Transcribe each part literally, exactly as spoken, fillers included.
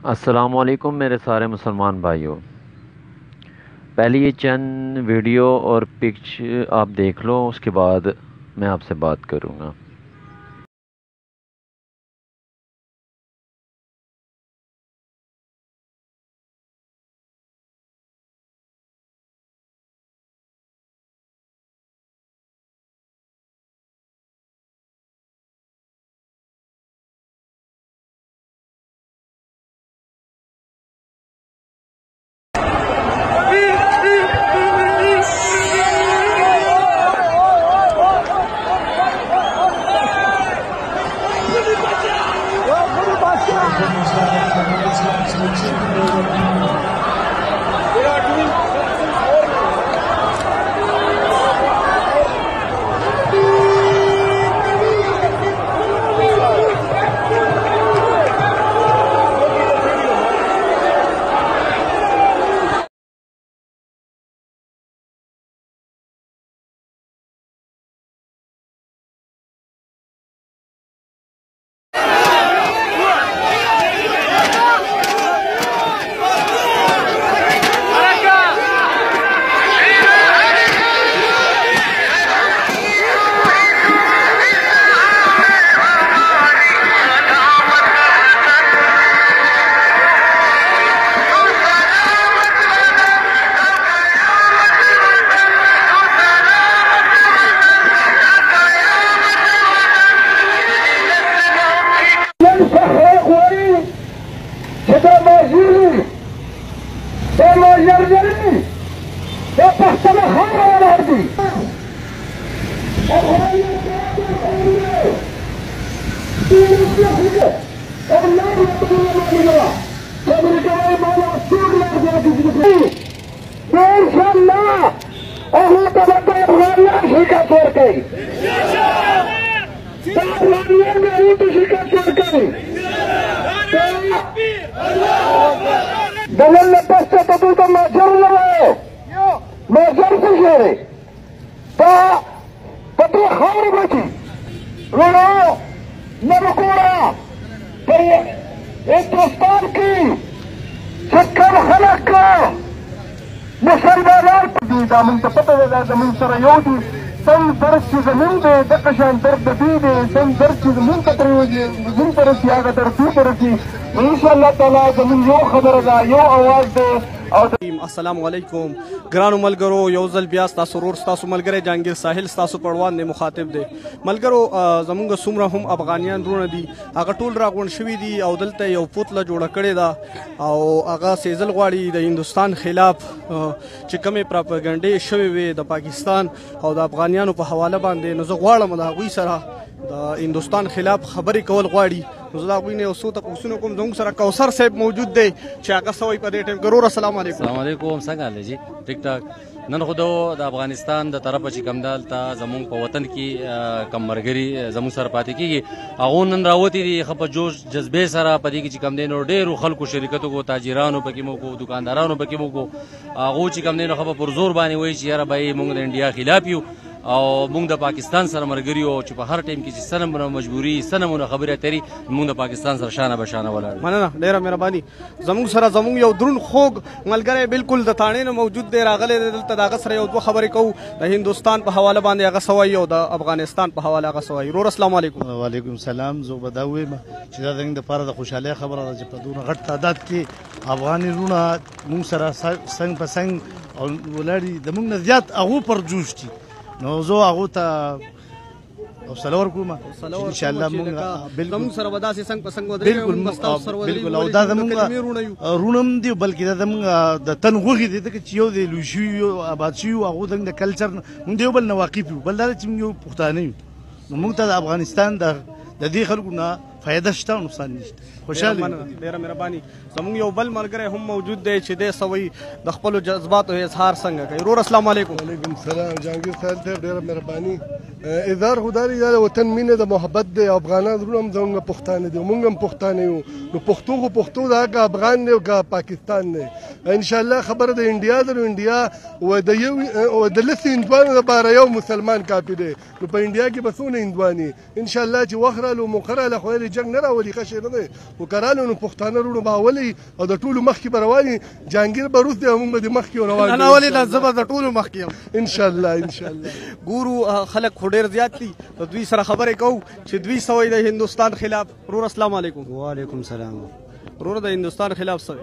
السلام علیکم میرے سارے مسلمان بھائیوں، پہلے یہ چند ویڈیو اور پکچ آپ دیکھ لو، اس کے بعد میں آپ سے بات کروں گا۔ دلل پسته ته ته ماجر نه ماجر څه شي تا پته خبر بچي ورو نه وکړه پر هندوستان کې څکر خلک مسلمانان دي دا موږ ته پته ده زموږ سره یو دي سم درد چې زموږ دی دغه شان درد د دوی دی سم درد چې زموږ ته پرېوځي زموږ ته رسي هغه درد دوی ته رسي نو انشاءالله تعالی زموږ یو خبره ده یو اواز دی او السلام علیکم ګرانو ملګرو، یو ځل بیا ستاسو ورور ستاسو ملګری جهانګیر ساحل ستاسو پړوان دی مخاطب دی. ملګرو زمونږ څومره هم افغانیان وروڼه دي هغه ټول راغونډ شوي دي او دلته یو پوتله جوړه کړې ده او هغه سیزل غواړي د هندوستان خلاف چې کومې پراپګنډې شوې وې د پاکستان او د افغانیانو په حواله باندې. نو زه غواړم د هغوی سره د هندوستان خلاف خبرې کول غواړي. نو زه د هغوی نه یو څو تپوسونه کوم. زموږ سره کوثر صاحب موجود دی چې هغه څه وایي په دې ټایم کې. ورور السلام علیکم. السلام علیکم، څنګه حال دی جی؟ ټیک ټاک. نن خو د افغانستان د طرفه چې کوم دلته زموږ په وطن کې کم ملګري زموږ سره پاتې کېږي هغو نن راوتي دي ښه په جوش جذبې سره په دې کې چې کوم دی نو ډېرو خلکو شرکت وکړو، تاجرانو پکې مو وکړو، دوکاندارانو پکې مو وکړو. هغو چې کوم دی نو ښه په پرزور باندې وایي چې یاره به موږ د انډیا خلاف یو او موږ د پاکستان سره ملګري یو چې په هر ټایم کې چې څه نمونه مجبوري څه نمونه خبرې اترې موږ د پاکستان سره شانه به شانه ولاړ. مننه، ډېره مهرباني. زموږ سره زموږ یو دروند خوږ ملګری بالکل د تاڼې نه موجود دی، راغلی دی دلته. د هغه سره یو دوه خبرې کوو د هندوستان په حواله باندې هغه څه وایي او د افغانستان په حواله هغه څه وایي. ورور السلام علیکم. وعلیکم السلام. زه به دا ووایم چې دا زموږ دپاره د خوشحالۍ خبره ده چې په دونه غټ تعداد کې افغاني وروڼه موږ سره څنګ په څنګ او ولاړ دي. د موږ نه زیات هغو پرجوش دي. نو زه هغو ته حوصله ورکوم انشاءالله موږ زموږ سره به داسې څنګ په څنګ ودرېږو. بالکل او دا زموږ وروڼه هم دي، بلکې دا زموږ د تن غوښې دي، ځکه چې یو دی لوی شوي یو آباد شوي یو هغو زموږ د کلچر موږ د یو بل نه واقف یو. بل دا ده چې موږ یو پښتانه یو. نو موږ ته د افغانستان د دې خلکو نه فایده شته او نقصان نشته. خوشحاله ډېره مهرباني. زموږ یو بل ملګری هم موجود دی چې دی څه وایي د خپلو جذباتو اظهار څنګه کوي. ورور السلام علیکم. وعلیکم السلام. جهانګیر صاحب صاحب ډېره مهرباني. اظهار خو دا دی دا د وطن مینه د محبت دی. افغانان زړونه هم زموږ پښتانه دي او موږ هم پښتانه یو. نو پښتو خو پښتو ده، که افغان دی او که پاکستان دی. ان شاء الله خبره د انډیا د انډیا و د یو و د لسی هندوانو لپاره یو مسلمان کافي دی نو په انډیا کې بسونه هندواني ان شاء الله چې وخرالو مقرره خو له جنگ نه راولي خشه نه دی وکرالو نو پښتانه ورو باولي او د ټولو مخ کې برواني جهانگیر بروس دی موږ د مخ کې روان انا ولې د زبر د ټولو مخ کې ان شاء الله ان شاء الله ګورو خلک خو ډېر زیات دي د دوی سره خبرې کوو چې دوی سوی د هندوستان خلاف. ورور السلام علیکم. وعلیکم السلام. ورور د هندوستان خلاف سوی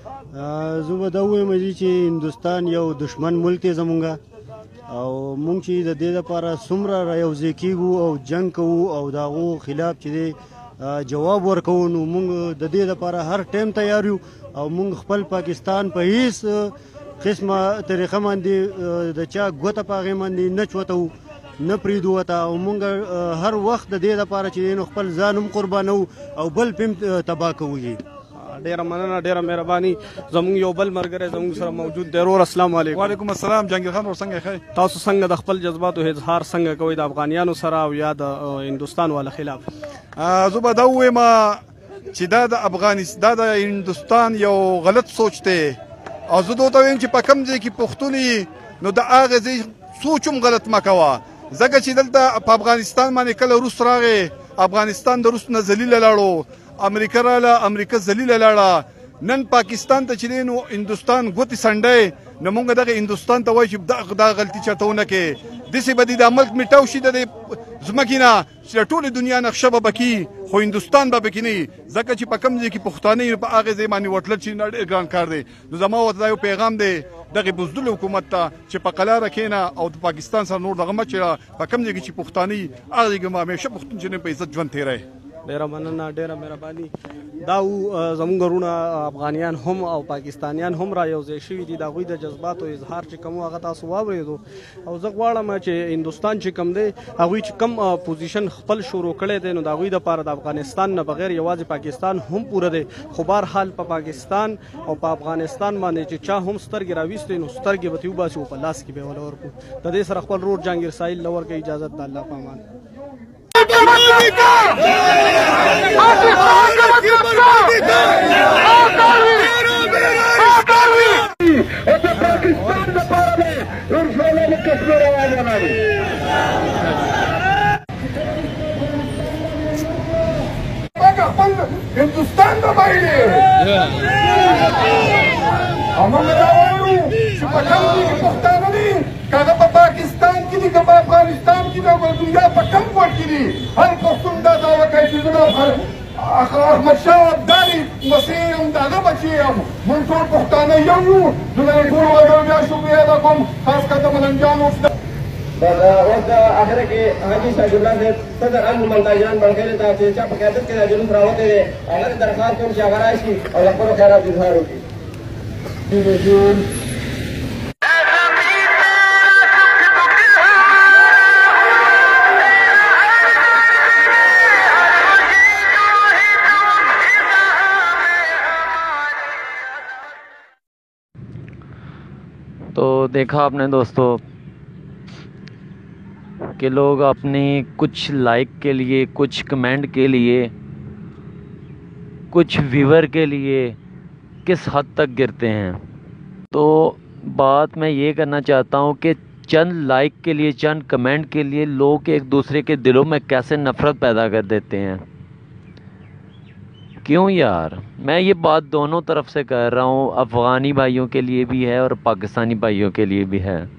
زه به دا ووایم چې هندوستان یو دشمن ملک دی زمونږ او مونږ چې د دې لپاره څومره رایوځای کېږو او جنګ کوو او د هغو خلاف چې دی جواب ورکوو نو مونږ د دې لپاره هر ټایم تیار یو او مونږ خپل پاکستان په هیڅ قسمه طریقه باندې د چا ګوته په هغې باندې نه چوتو نه پرېږدو ورته او مونږ هر وخت د دې لپاره چې نو خپل ځان هم قربانوو او بل پې هم تباه کوو. ډیره مننه ډیره مهرباني. زموږ یو بل ملګری زموږ سره موجود دی. ورور السلام علیکم. وعلیکم السلام. جهانگیر خان ور څنګه ښه تاسو څنګه د خپل جذباتو اظهار څنګه کوئ د افغانیانو سره او یا د هندوستان والا خلاف؟ زه به دا ووایم چې دا د افغانستان دا د هندوستان یو غلط سوچ دی او زه دا ورته وایم چې په کوم ځای کې پښتون یې نو د هغې ځای سوچ هم غلط مه کوه ځکه چې دلته په افغانستان باندې کله روس راغی افغانستان د روس نه ذلیله لاړو امریکا راله امریکا ذلیله لاړه نن پاکستان ته چې دی نو هندوستان ګوتې سنډی نو موږ دغه هندوستان ته وایو چې دا غلطي چېرته ونه کړې داسې به دې دا ملک میټاو شي د دې ځمکې نه چې د ټولې دنیا نقشه به پکې خو هندوستان به پکې نه وي ځکه چې په کوم ځای کې پښتانه یې په هغې ځای باندې وتلل چې ډېر ګران کار دی. نو زما ورته دا یو پیغام دی دغه بزدل حکومت ته چې په قلاره کښېنه او د پاکستان سره نور دغه مه چېړه په کوم ځای کې چې پښتانه یي هغه ځای کې به همیشه پښتون چې نه په عزت ژوند تېری. ډیره مننه ډیره مهرباني. دا زموږ وروڼه افغانیان هم او پاکستانیان هم را یو ځای شوي دي د هغوی د جذباتو اظهار چې کوم هغه تاسو واورېدو او زه غواړم چې هندوستان چې کوم دی هغوی چې کوم پوزیشن خپل شروع کړی دی نو د هغوی دپاره د افغانستان نه بغیر یوازې پاکستان هم پوره دی خو بهرحال په پاکستان او په افغانستان باندې چې چا هم سترګې راویستې نو سترګې به ترې وباسي او په لاس کې به یې وله ورکړو. د دې سره خپل رور جهانګیر ساحل له ورکوي اجازت د الله په امان. هندوستان ته بایلي همغه دا وایو چې په کوم ځای کې پښتانه دي که هغه په پاکستان کې دي که په افغانستان کې دي او په دنیا په کوم ګوټ کې دي هر پښتون دا دعوه کوي چې زه د احمدشاه ابدالي مسیح یم د هغه بچی یم موږ ټول پښتانه یو یو زه د دې ټولو ملګرو بیا شکریه ادا کوم خاص کر د ملنګجانو اوس د اخره کې حاجي صاحب الله صاحب صدر المنتجان بلخیل ته چې چا په قیادت کې دا جلوس راوتی دی هغه ته درخواست کوم چې هغه راشي او د خپلو خیالاتو اظهار وکړي. تو دیکھا آپ نے دوستو کہ لوگ اپنی کچھ لائک کے لیے کچھ کمنٹ کے لیے کچھ ویور کے لیے کس حد تک گرتے ہیں. تو بات میں یہ کرنا چاہتا ہوں کہ چند لائک کے لیے چند کمنٹ کے لیے لوگ ایک دوسرے کے دلوں میں کیسے نفرت پیدا کر دیتے ہیں. کیوں یار؟ میں یہ بات دونوں طرف سے کہہ رہا ہوں، افغانی بھائیوں کے لیے بھی ہے اور پاکستانی بھائیوں کے لیے بھی ہے،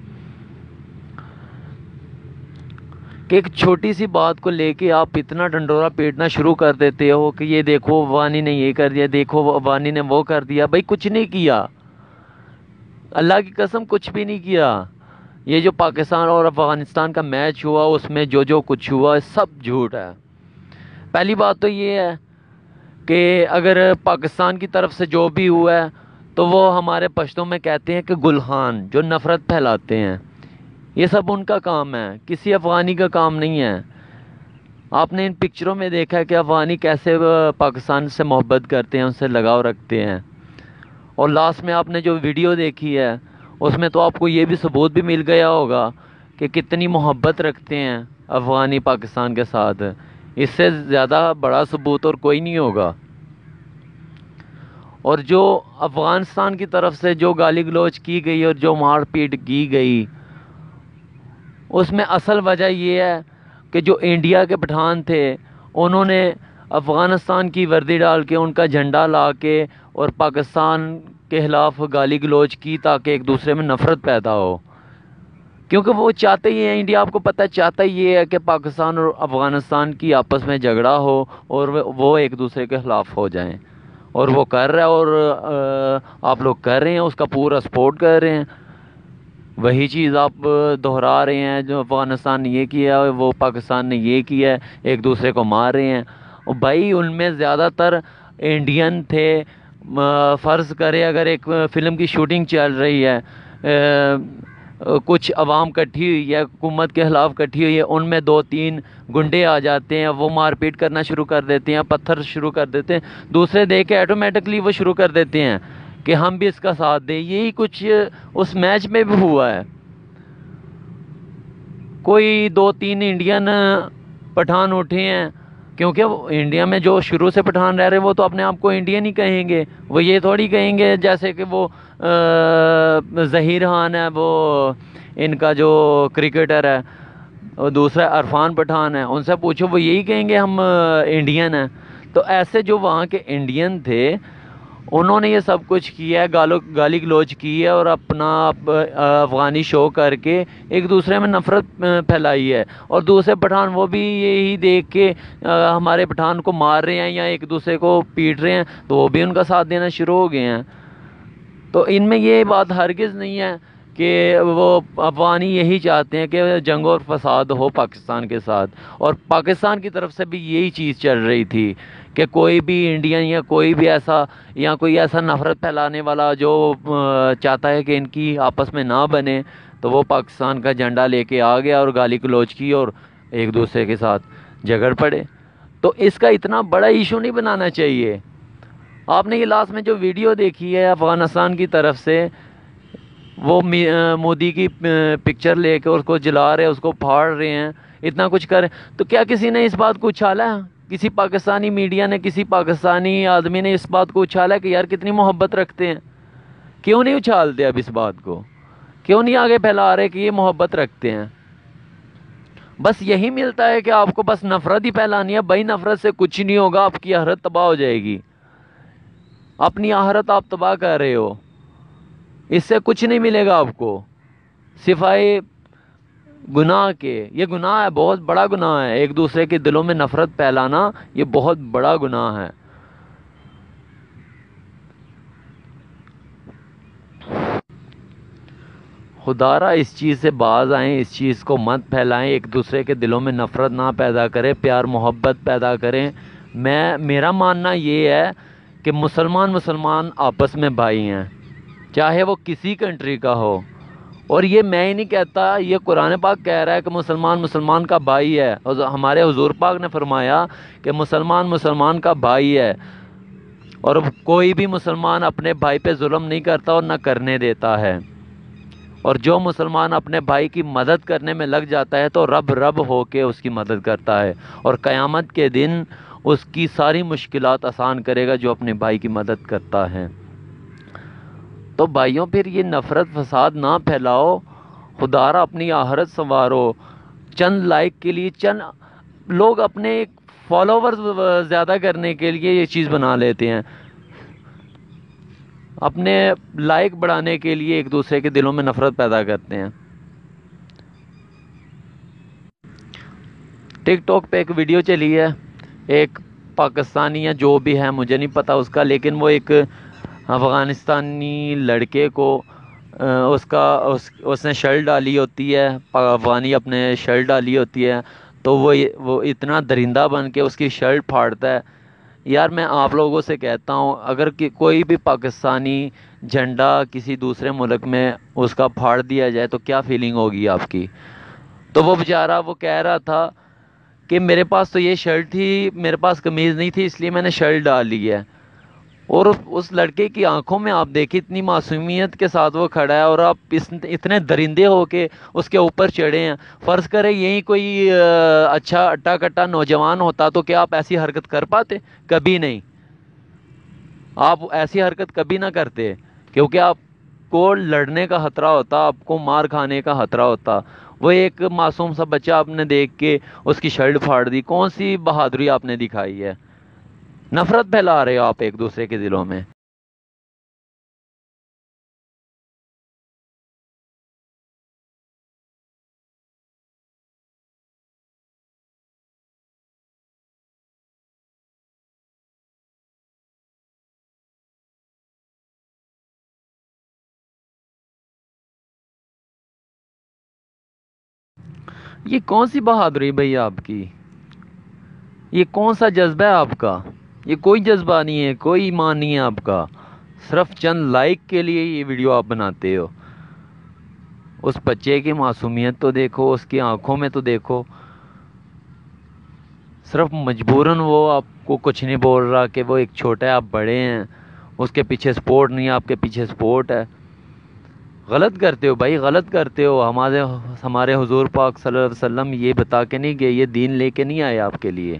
کہ ایک چھوٹی سی بات کو لے کے آپ اتنا ڈنڈورا پیٹنا شروع کر دیتے ہو کہ یہ دیکھو افغانی نے یہ کر دیا، دیکھو افغانی نے وہ کر دیا. بھائی کچھ نہیں کیا، اللہ کی قسم کچھ بھی نہیں کیا. یہ جو پاکستان اور افغانستان کا میچ ہوا اس میں جو جو کچھ ہوا سب جھوٹ ہے. پہلی بات تو یہ ہے کہ اگر پاکستان کی طرف سے جو بھی ہوا ہے تو وہ ہمارے پشتوں میں کہتے ہیں کہ گلہان جو نفرت پھیلاتے ہیں، یہ سب ان کا کام ہے، کسی افغانی کا کام نہیں ہے. آپ نے ان پکچروں میں دیکھا ہے کہ افغانی کیسے پاکستان سے محبت کرتے ہیں، ان سے لگاؤ رکھتے ہیں. اور لاسٹ میں آپ نے جو ویڈیو دیکھی ہے اس میں تو آپ کو یہ بھی ثبوت بھی مل گیا ہوگا کہ کتنی محبت رکھتے ہیں افغانی پاکستان کے ساتھ. اس سے زیادہ بڑا ثبوت اور کوئی نہیں ہوگا. اور جو افغانستان کی طرف سے جو گالی گلوچ کی گئی اور جو مار پیٹ کی گئی، اس میں اصل وجہ یہ ہے کہ جو انڈیا کے پٹھان تھے انہوں نے افغانستان کی وردی ڈال کے ان کا جھنڈا لا کے اور پاکستان کے خلاف گالی گلوچ کی تاکہ ایک دوسرے میں نفرت پیدا ہو، کیونکہ وہ چاہتے ہی ہیں، انڈیا آپ کو پتہ چاہتا ہی یہ ہے کہ پاکستان اور افغانستان کی آپس میں جھگڑا ہو اور وہ ایک دوسرے کے خلاف ہو جائیں، اور وہ کر رہا ہے، اور آپ لوگ کر رہے ہیں، اس کا پورا سپورٹ کر رہے ہیں۔ وہی چیز آپ دہرا رہے ہیں، جو افغانستان نے یہ کیا ہے وہ پاکستان نے یہ کیا ہے، ایک دوسرے کو مار رہے ہیں۔ اور بھائی ان میں زیادہ تر انڈین تھے، فرض کرے اگر ایک فلم کی شوٹنگ چل رہی ہے، کچھ عوام کٹھی ہوئی ہے، حکومت کے خلاف کٹھی ہوئی ہے، ان میں دو تین گنڈے آ جاتے ہیں، وہ مار پیٹ کرنا شروع کر دیتے ہیں، پتھر شروع کر دیتے ہیں، دوسرے دیکھ کے آٹومیٹکلی وہ شروع کر دیتے ہیں کہ ہم بھی اس کا ساتھ دیں۔ یہی کچھ اس میچ میں بھی ہوا ہے۔ کوئی دو تین انڈین پٹھان اٹھے ہیں، کیونکہ انڈیا میں جو شروع سے پٹھان رہ رہے ہیں وہ تو اپنے آپ کو انڈین ہی کہیں گے، وہ یہ تھوڑی کہیں گے جیسے کہ وہ ظہیر خان ہے، وہ ان کا جو کرکٹر ہے، اور دوسرا عرفان پٹھان ہے، ان سے پوچھو وہ یہی کہیں گے ہم انڈین ہیں۔ تو ایسے جو وہاں کے انڈین تھے انہوں نے یہ سب کچھ کیا ہے، گالو گالی گلوچ کی ہے اور اپنا افغانی شو کر کے ایک دوسرے میں نفرت پھیلائی ہے، اور دوسرے پٹھان وہ بھی یہی دیکھ کے ہمارے پٹھان کو مار رہے ہیں یا ایک دوسرے کو پیٹ رہے ہیں تو وہ بھی ان کا ساتھ دینا شروع ہو گئے ہیں۔ تو ان میں یہ بات ہرگز نہیں ہے کہ وہ افغانی یہی چاہتے ہیں کہ جنگ اور فساد ہو پاکستان کے ساتھ، اور پاکستان کی طرف سے بھی یہی چیز چل رہی تھی کہ کوئی بھی انڈین یا کوئی بھی ایسا یا کوئی ایسا نفرت پھیلانے والا جو چاہتا ہے کہ ان کی آپس میں نہ بنے، تو وہ پاکستان کا جھنڈا لے کے آ گیا اور گالی گلوچ کی اور ایک دوسرے کے ساتھ جھگڑ پڑے۔ تو اس کا اتنا بڑا ایشو نہیں بنانا چاہیے۔ آپ نے یہ لاسٹ میں جو ویڈیو دیکھی ہے افغانستان کی طرف سے، وہ مودی کی پکچر لے کے اس کو جلا رہے، اس کو پھاڑ رہے ہیں، اتنا کچھ کر رہے ہیں، تو کیا کسی نے اس بات کو اچھالا ہے؟ کسی پاکستانی میڈیا نے، کسی پاکستانی آدمی نے اس بات کو اچھالا ہے کہ یار کتنی محبت رکھتے ہیں؟ کیوں نہیں اچھالتے اب اس بات کو؟ کیوں نہیں آگے پھیلا رہے کہ یہ محبت رکھتے ہیں؟ بس یہی ملتا ہے کہ آپ کو بس نفرت ہی پھیلانی ہے۔ بھائی نفرت سے کچھ نہیں ہوگا، آپ کی آخرت تباہ ہو جائے گی، اپنی آخرت آپ تباہ کر رہے ہو، اس سے کچھ نہیں ملے گا آپ کو سوائے گناہ کے۔ یہ گناہ ہے، بہت بڑا گناہ ہے، ایک دوسرے کے دلوں میں نفرت پھیلانا یہ بہت بڑا گناہ ہے۔ خدا را اس چیز سے باز آئیں، اس چیز کو مت پھیلائیں، ایک دوسرے کے دلوں میں نفرت نہ پیدا کریں، پیار محبت پیدا کریں۔ میں میرا ماننا یہ ہے کہ مسلمان مسلمان آپس میں بھائی ہیں، چاہے وہ کسی کنٹری کا ہو، اور یہ میں ہی نہیں کہتا، یہ قرآن پاک کہہ رہا ہے کہ مسلمان مسلمان کا بھائی ہے، اور ہمارے حضور پاک نے فرمایا کہ مسلمان مسلمان کا بھائی ہے، اور کوئی بھی مسلمان اپنے بھائی پہ ظلم نہیں کرتا اور نہ کرنے دیتا ہے، اور جو مسلمان اپنے بھائی کی مدد کرنے میں لگ جاتا ہے تو رب رب ہو کے اس کی مدد کرتا ہے، اور قیامت کے دن اس کی ساری مشکلات آسان کرے گا جو اپنے بھائی کی مدد کرتا ہے۔ تو بھائیوں پھر یہ نفرت فساد نہ پھیلاؤ، خدا را اپنی آخرت سنوارو۔ چند لائک کے لیے، چند لوگ اپنے فالوورز زیادہ کرنے کے لیے یہ چیز بنا لیتے ہیں، اپنے لائک بڑھانے کے لیے ایک دوسرے کے دلوں میں نفرت پیدا کرتے ہیں۔ ٹک ٹاک پہ ایک ویڈیو چلی ہے، ایک پاکستانی یا جو بھی ہے مجھے نہیں پتا اس کا، لیکن وہ ایک افغانستانی لڑکے کو اس کا اس اس نے شرٹ ڈالی ہوتی ہے، افغانی اپنے شرٹ ڈالی ہوتی ہے، تو وہ وہ اتنا درندہ بن کے اس کی شرٹ پھاڑتا ہے۔ یار میں آپ لوگوں سے کہتا ہوں، اگر کوئی بھی پاکستانی جھنڈا کسی دوسرے ملک میں اس کا پھاڑ دیا جائے تو کیا فیلنگ ہوگی آپ کی؟ تو وہ بیچارہ وہ کہہ رہا تھا کہ میرے پاس تو یہ شرٹ تھی، میرے پاس قمیض نہیں تھی، اس لیے میں نے شرٹ ڈال لی ہے۔ اور اس لڑکے کی آنکھوں میں آپ دیکھیں اتنی معصومیت کے ساتھ وہ کھڑا ہے، اور آپ اس اتنے درندے ہو کے اس کے اوپر چڑھے ہیں۔ فرض کریں یہی کوئی اچھا اٹا کٹا نوجوان ہوتا تو کیا آپ ایسی حرکت کر پاتے؟ کبھی نہیں۔ آپ ایسی حرکت کبھی نہ کرتے، کیونکہ آپ کو لڑنے کا خطرہ ہوتا، آپ کو مار کھانے کا خطرہ ہوتا۔ وہ ایک معصوم سا بچہ آپ نے دیکھ کے اس کی شرٹ پھاڑ دی، کون سی بہادری آپ نے دکھائی ہے؟ نفرت پھیلا رہے ہو آپ ایک دوسرے کے دلوں میں۔ یہ کون سی بہادری بھائی آپ کی؟ یہ کون سا جذبہ ہے آپ کا؟ یہ کوئی جذبہ نہیں ہے، کوئی ایمان نہیں ہے آپ کا، صرف چند لائک کے لیے یہ ویڈیو آپ بناتے ہو۔ اس بچے کی معصومیت تو دیکھو، اس کی آنکھوں میں تو دیکھو، صرف مجبوراً وہ آپ کو کچھ نہیں بول رہا کہ وہ ایک چھوٹا ہے، آپ بڑے ہیں، اس کے پیچھے سپورٹ نہیں ہے، آپ کے پیچھے سپورٹ ہے۔ غلط کرتے ہو بھائی، غلط کرتے ہو۔ ہمارے ہمارے حضور پاک صلی اللہ علیہ وسلم یہ بتا کے نہیں گئے، یہ دین لے کے نہیں آئے آپ کے لیے۔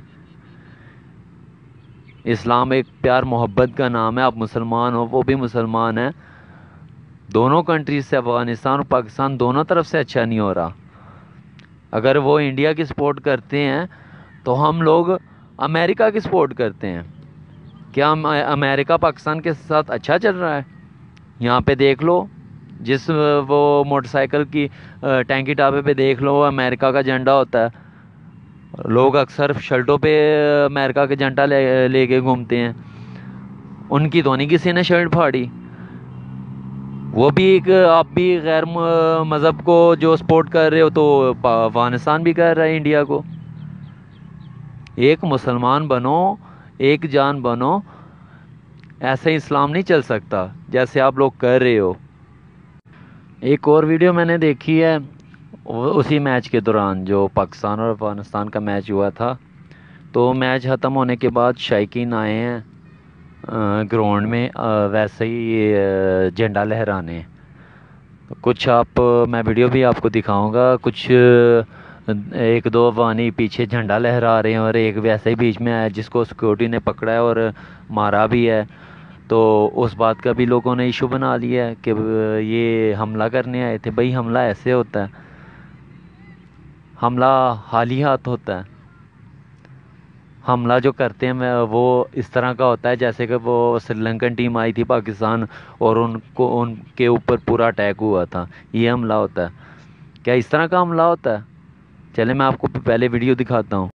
اسلام ایک پیار محبت کا نام ہے، آپ مسلمان ہو، وہ بھی مسلمان ہے۔ دونوں کنٹریز سے، افغانستان اور پاکستان دونوں طرف سے اچھا نہیں ہو رہا۔ اگر وہ انڈیا کی سپورٹ کرتے ہیں تو ہم لوگ امریکہ کی سپورٹ کرتے ہیں۔ کیا امریکہ پاکستان کے ساتھ اچھا چل رہا ہے؟ یہاں پہ دیکھ لو، جس وہ موٹر سائیکل کی ٹینکی ٹاپے پہ دیکھ لو، امریکہ کا جھنڈا ہوتا ہے۔ لوگ اکثر شرٹوں پہ امریکہ کا جھنڈا لے لے کے گھومتے ہیں۔ ان کی تو نہیں کسی نے شرٹ پھاڑی۔ وہ بھی ایک، آپ بھی غیر مذہب کو جو سپورٹ کر رہے ہو تو افغانستان بھی کر رہا ہے انڈیا کو۔ ایک مسلمان بنو، ایک جان بنو۔ ایسے اسلام نہیں چل سکتا جیسے آپ لوگ کر رہے ہو۔ ایک اور ویڈیو میں نے دیکھی ہے اسی میچ کے دوران، جو پاکستان اور افغانستان کا میچ ہوا تھا، تو میچ ختم ہونے کے بعد شائقین آئے ہیں گراؤنڈ میں ویسے ہی جھنڈا لہرانے۔ کچھ آپ، میں ویڈیو بھی آپ کو دکھاؤں گا، کچھ ایک دو افغانی پیچھے جھنڈا لہرا رہے ہیں اور ایک ویسے ہی بیچ میں آیا جس کو سیکورٹی نے پکڑا ہے اور مارا بھی ہے۔ تو اس بات کا بھی لوگوں نے ایشو بنا لیا ہے کہ یہ حملہ کرنے آئے تھے۔ بھائی حملہ ایسے ہوتا ہے، حملہ حالی ہاتھ ہوتا ہے۔ حملہ جو کرتے ہیں وہ اس طرح کا ہوتا ہے جیسے کہ وہ سری لنکن ٹیم آئی تھی پاکستان اور ان کو ان کے اوپر پورا اٹیک ہوا تھا، یہ حملہ ہوتا ہے۔ کیا اس طرح کا حملہ ہوتا ہے؟ چلے میں آپ کو پہلے ویڈیو دکھاتا ہوں۔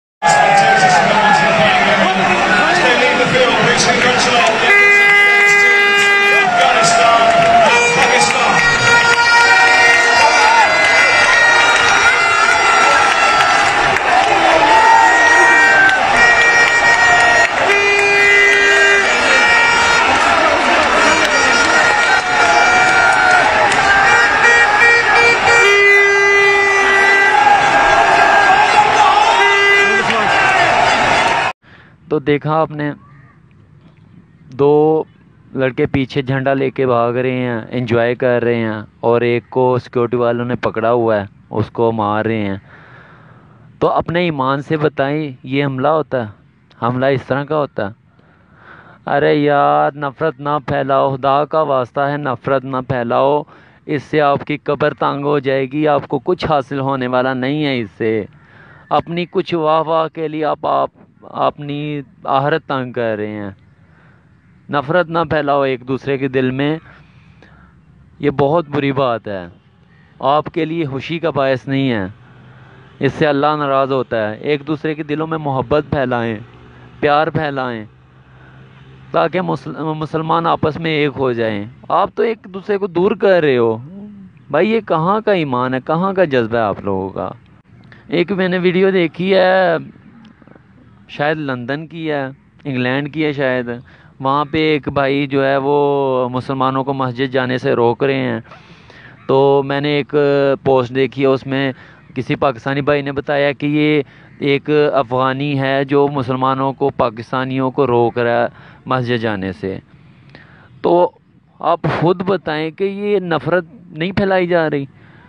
تو دیکھا آپ نے، دو لڑکے پیچھے جھنڈا لے کے بھاگ رہے ہیں، انجوائے کر رہے ہیں، اور ایک کو سیکورٹی والوں نے پکڑا ہوا ہے، اس کو مار رہے ہیں۔ تو اپنے ایمان سے بتائیں، یہ حملہ ہوتا ہے؟ حملہ اس طرح کا ہوتا ہے؟ ارے یار نفرت نہ پھیلاؤ، خدا کا واسطہ ہے نفرت نہ پھیلاؤ، اس سے آپ کی قبر تنگ ہو جائے گی، آپ کو کچھ حاصل ہونے والا نہیں ہے اس سے۔ اپنی کچھ واہ واہ کے لیے آپ آپ اپنی آخرت تنگ کر رہے ہیں۔ نفرت نہ پھیلاؤ ایک دوسرے کے دل میں، یہ بہت بری بات ہے، آپ کے لیے خوشی کا باعث نہیں ہے، اس سے اللہ ناراض ہوتا ہے۔ ایک دوسرے کے دلوں میں محبت پھیلائیں، پیار پھیلائیں، تاکہ مسلمان آپس میں ایک ہو جائیں۔ آپ تو ایک دوسرے کو دور کر رہے ہو بھائی، یہ کہاں کا ایمان ہے، کہاں کا جذبہ ہے آپ لوگوں کا؟ ایک میں نے ویڈیو دیکھی ہے، شاید لندن کی ہے، انگلینڈ کی ہے شاید، وہاں پہ ایک بھائی جو ہے وہ مسلمانوں کو مسجد جانے سے روک رہے ہیں۔ تو میں نے ایک پوسٹ دیکھی ہے، اس میں کسی پاکستانی بھائی نے بتایا کہ یہ ایک افغانی ہے جو مسلمانوں کو، پاکستانیوں کو روک رہا ہے مسجد جانے سے۔ تو آپ خود بتائیں کہ یہ نفرت نہیں پھیلائی جا رہی؟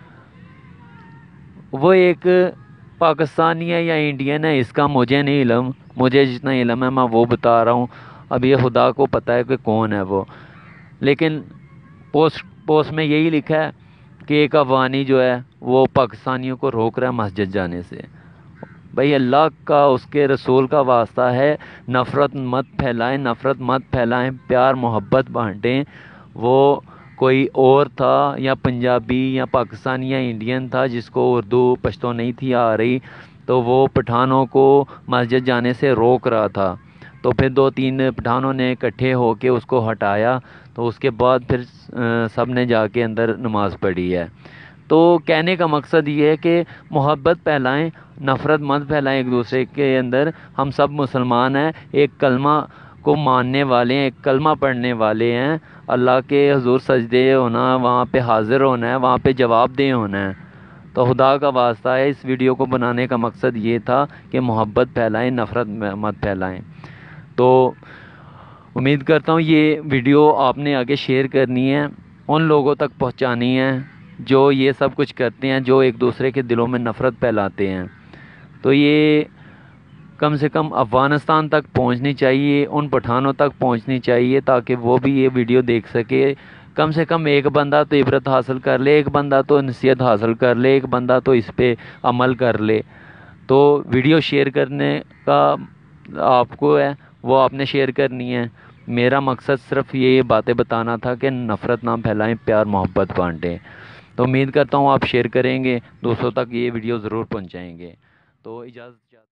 وہ ایک پاکستانی ہے یا انڈین ہے، اس کا مجھے نہیں علم، مجھے جتنا علم ہے میں وہ بتا رہا ہوں۔ اب یہ خدا کو پتہ ہے کہ کون ہے وہ، لیکن پوسٹ پوسٹ میں یہی لکھا ہے کہ ایک افغانی جو ہے وہ پاکستانیوں کو روک رہا ہے مسجد جانے سے۔ بھائی اللہ کا اس کے رسول کا واسطہ ہے، نفرت مت پھیلائیں، نفرت مت پھیلائیں، پیار محبت بانٹیں۔ وہ کوئی اور تھا یا پنجابی یا پاکستانی یا انڈین تھا جس کو اردو پشتو نہیں تھی آ رہی، تو وہ پٹھانوں کو مسجد جانے سے روک رہا تھا، تو پھر دو تین پٹھانوں نے اکٹھے ہو کے اس کو ہٹایا، تو اس کے بعد پھر سب نے جا کے اندر نماز پڑھی ہے۔ تو کہنے کا مقصد یہ ہے کہ محبت پھیلائیں، نفرت مت پھیلائیں ایک دوسرے کے اندر۔ ہم سب مسلمان ہیں، ایک کلمہ کو ماننے والے ہیں، ایک کلمہ پڑھنے والے ہیں، اللہ کے حضور سجدے ہونا، وہاں پہ حاضر ہونا ہے، وہاں پہ جواب دہ ہونا ہے۔ تو خدا کا واسطہ ہے، اس ویڈیو کو بنانے کا مقصد یہ تھا کہ محبت پھیلائیں، نفرت مت پھیلائیں۔ تو امید کرتا ہوں یہ ویڈیو آپ نے آگے شیئر کرنی ہے، ان لوگوں تک پہنچانی ہے جو یہ سب کچھ کرتے ہیں، جو ایک دوسرے کے دلوں میں نفرت پھیلاتے ہیں۔ تو یہ کم سے کم افغانستان تک پہنچنی چاہیے، ان پٹھانوں تک پہنچنی چاہیے تاکہ وہ بھی یہ ویڈیو دیکھ سکے۔ کم سے کم ایک بندہ تو عبرت حاصل کر لے، ایک بندہ تو نصیحت حاصل کر لے، ایک بندہ تو اس پہ عمل کر لے۔ تو ویڈیو شیئر کرنے کا آپ کو ہے، وہ آپ نے شیئر کرنی ہے۔ میرا مقصد صرف یہ باتیں بتانا تھا کہ نفرت نہ پھیلائیں، پیار محبت بانٹیں۔ تو امید کرتا ہوں آپ شیئر کریں گے، دوستوں تک یہ ویڈیو ضرور پہنچائیں گے۔ تو اجازت